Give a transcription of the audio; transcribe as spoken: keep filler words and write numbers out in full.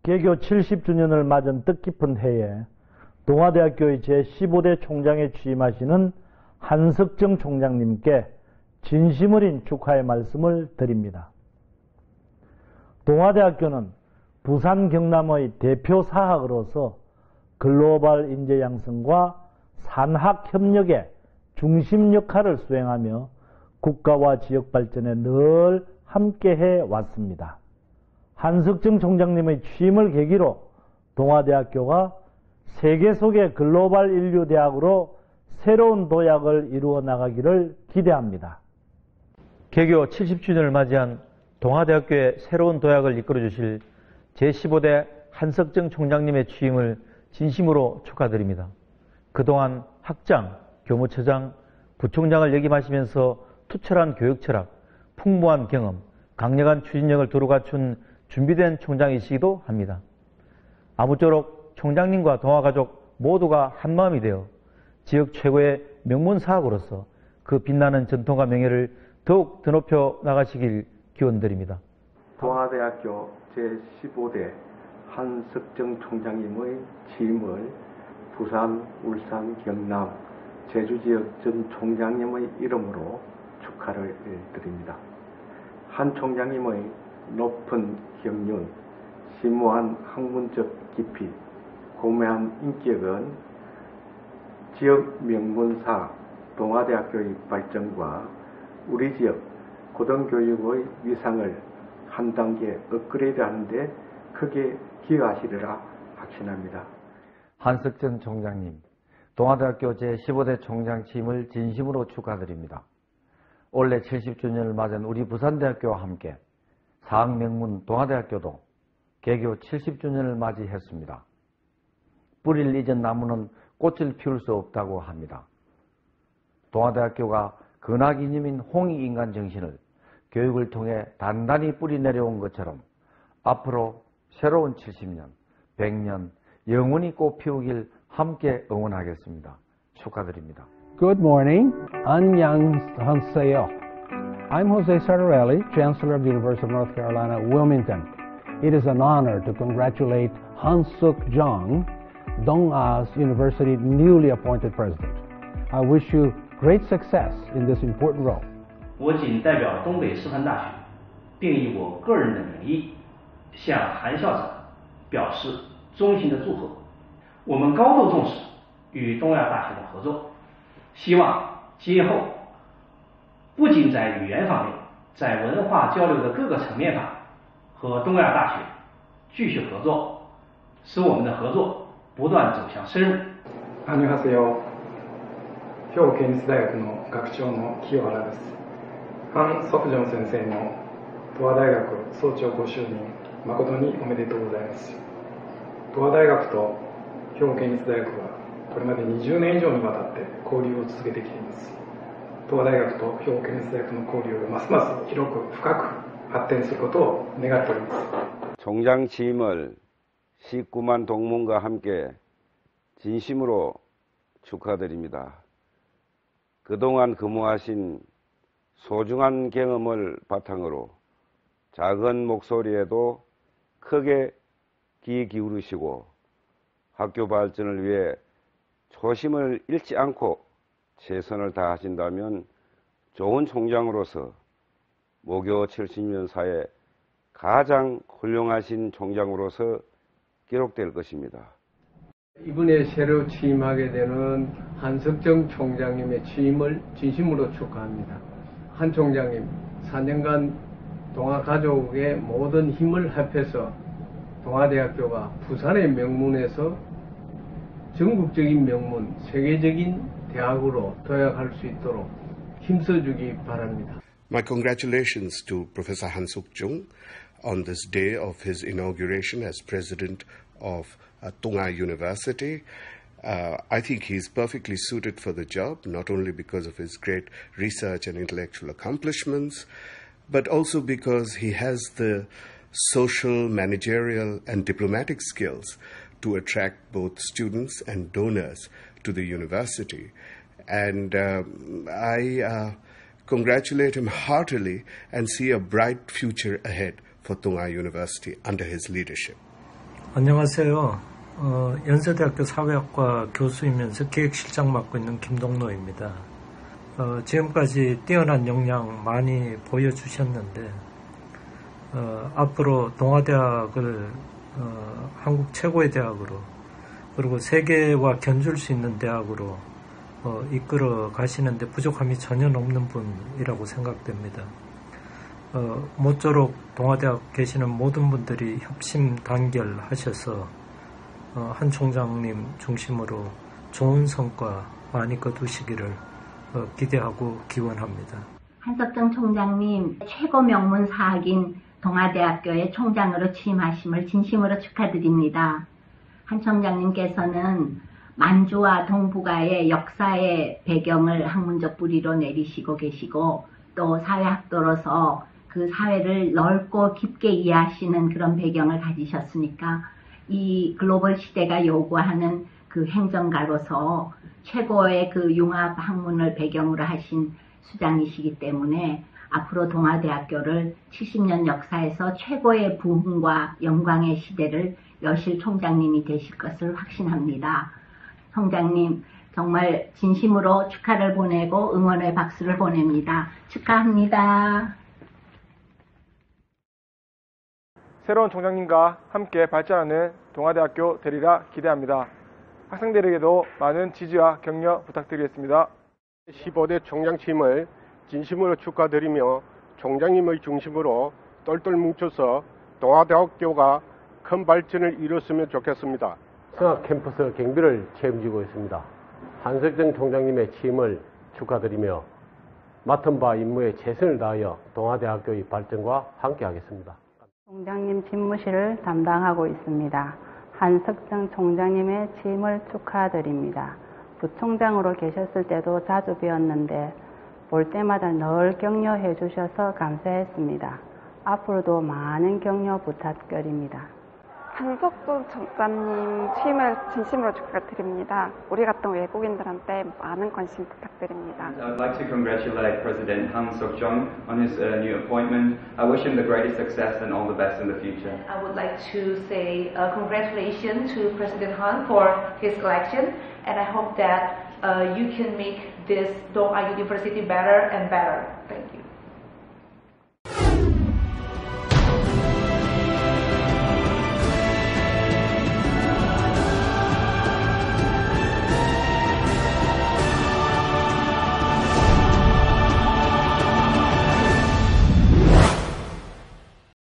개교 칠십 주년을 맞은 뜻깊은 해에 동아대학교의 제십오 대 총장에 취임하시는 한석정 총장님께 진심 어린 축하의 말씀을 드립니다. 동아대학교는 부산 경남의 대표 사학으로서 글로벌 인재 양성과 산학 협력의 중심 역할을 수행하며 국가와 지역 발전에 늘 함께해 왔습니다. 한석정 총장님의 취임을 계기로 동아대학교가 세계 속의 글로벌 인류 대학으로 새로운 도약을 이루어 나가기를 기대합니다. 개교 칠십 주년을 맞이한 동아대학교의 새로운 도약을 이끌어 주실 제십오 대 한석정 총장님의 취임을 진심으로 축하드립니다. 그동안 학장, 교무처장, 부총장을 역임하시면서 투철한 교육 철학, 풍부한 경험, 강력한 추진력을 두루 갖춘 준비된 총장이시기도 합니다. 아무쪼록 총장님과 동아가족 모두가 한마음이 되어 지역 최고의 명문 사학으로서 그 빛나는 전통과 명예를 더욱 드높여 나가시길 기원드립니다. 동아대학교 제십오 대 한석정 총장님의 취임을 부산, 울산, 경남, 제주 지역 전 총장님의 이름으로 축하를 드립니다. 한 총장님의 높은 경륜, 심오한 학문적 깊이, 고매한 인격은 지역 명문사 동아대학교의 발전과 우리 지역 고등교육의 위상을 한 단계 업그레이드하는 데 크게 기여하시리라 확신합니다. 한석정 총장님, 동아대학교 제십오 대 총장 취임을 진심으로 축하드립니다. 올해 칠십 주년을 맞은 우리 부산대학교와 함께 사학 명문 동아대학교도 개교 칠십 주년을 맞이했습니다. 뿌리를 잊은 나무는 꽃을 피울 수 없다고 합니다. 동아대학교가 근하기념인 홍익인간 정신을 교육을 통해 단단히 뿌리 내려온 것처럼 앞으로 새로운 칠십 년, 백 년 영원히 꽃 피우길 함께 응원하겠습니다. 축하드립니다. Good morning. 안녕하세요. I'm Jose Sartorelli, Chancellor of the University of North Carolina, Wilmington. It is an honor to congratulate Han-Suk Jung, Dong-A's University newly appointed president. I wish you great success in this important role. 我谨代表东北师范大学，并以我个人的名义，向韩校长表示衷心的祝贺。我们高度重视与东亚大学的合作，希望今后不仅在语言方面，在文化交流的各个层面上和东亚大学继续合作，使我们的合作不断走向深入。 안녕하세요。兵庫県立大学の学長の清原です。ハン・ソクジョン先生の東亜大学総長ご就任誠におめでとうございます。東亜大学と兵庫県立大学はこれまでにじゅうねん以上にわたって交流を続けてきています。東亜大学と兵庫県立大学の交流がますます広く深く発展することを願っております。 총장 취임을 십구만 동문과 함께 진심으로 축하드립니다. 그동안 근무하신 소중한 경험을 바탕으로 작은 목소리에도 크게 귀 기울이시고 학교 발전을 위해 초심을 잃지 않고 최선을 다하신다면 좋은 총장으로서 모교 칠십 년 사에 가장 훌륭하신 총장으로서 기록될 것입니다. 이번에 새로 취임하게 되는 한석정 총장님의 취임을 진심으로 축하합니다. 한 총장님, 사 년간 동아 가족의 모든 힘을 합해서 동아대학교가 부산의 명문에서 전국적인 명문, 세계적인 대학으로 도약할 수 있도록 힘써주기 바랍니다. My congratulations to Professor Han-Suk Jung on this day of his inauguration as president of uh, Tonga University. Uh, I think he's perfectly suited for the job, not only because of his great research and intellectual accomplishments, but also because he has the social, managerial, and diplomatic skills to attract both students and donors to the university. And uh, I uh, congratulate him heartily and see a bright future ahead for Tonga University under his leadership. 안녕하세요. 어, 연세대학교 사회학과 교수이면서 기획실장 맡고 있는 김동로입니다. 어, 지금까지 뛰어난 역량 많이 보여주셨는데 어, 앞으로 동아대학을 어, 한국 최고의 대학으로 그리고 세계와 견줄 수 있는 대학으로 어, 이끌어 가시는데 부족함이 전혀 없는 분이라고 생각됩니다. 어, 모쪼록 동아대학 계시는 모든 분들이 협심 단결하셔서 어, 한 총장님 중심으로 좋은 성과 많이 거두시기를 어, 기대하고 기원합니다. 한석정 총장님 최고 명문 사학인 동아대학교의 총장으로 취임하심을 진심으로 축하드립니다. 한 총장님께서는 만주와 동북아의 역사의 배경을 학문적 뿌리로 내리시고 계시고 또 사회학도로서 그 사회를 넓고 깊게 이해하시는 그런 배경을 가지셨으니까 이 글로벌 시대가 요구하는 그 행정가로서 최고의 그 융합 학문을 배경으로 하신 수장이시기 때문에 앞으로 동아대학교를 칠십 년 역사에서 최고의 부흥과 영광의 시대를 여실 총장님이 되실 것을 확신합니다. 총장님 정말 진심으로 축하를 보내고 응원의 박수를 보냅니다. 축하합니다. 새로운 총장님과 함께 발전하는 동아대학교 되리라 기대합니다. 학생들에게도 많은 지지와 격려 부탁드리겠습니다. 십오 대 총장 취임을 진심으로 축하드리며 총장님의 중심으로 똘똘 뭉쳐서 동아대학교가 큰 발전을 이뤘으면 좋겠습니다. 성악 캠퍼스 경비를 책임지고 있습니다. 한석정 총장님의 취임을 축하드리며 맡은 바 임무에 최선을 다하여 동아대학교의 발전과 함께하겠습니다. 총장님 집무실을 담당하고 있습니다. 한석정 총장님의 취임을 축하드립니다. 부총장으로 계셨을 때도 자주 뵈었는데 볼 때마다 늘 격려해 주셔서 감사했습니다. 앞으로도 많은 격려 부탁드립니다. 한석정 총장님 취임을 진심으로 축하드립니다. 우리 같은 외국인들한테 많은 관심 부탁드립니다. I would like to congratulate President Han Seok-jung on his uh, new appointment. I wish him the greatest success and all the best in the future. I would like to say uh, congratulations to President Han for his election, and I hope that uh, you can make this Dong-A University better and better. Thank you.